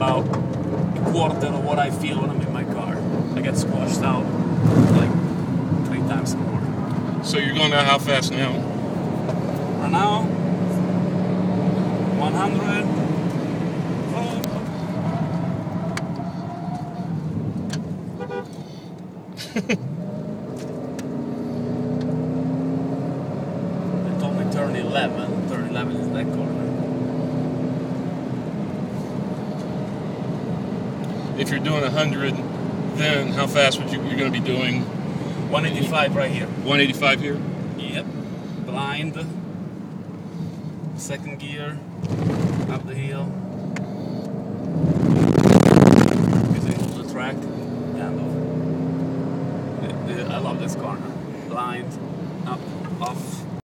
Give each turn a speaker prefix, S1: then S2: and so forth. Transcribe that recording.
S1: about a quarter of what I feel when I'm in my car. I get squashed out like 3 times more.
S2: So you're going down how fast now?
S1: Right now, 100. They told me turn 11. Turn 11 is that corner.
S2: If you're doing 100, then how fast would you're going to be doing?
S1: 185 right here.
S2: 185 here?
S1: Yep. Blind. Second gear. Up the hill. Using all the track. Kind of. I love this corner. Blind. Up. Off.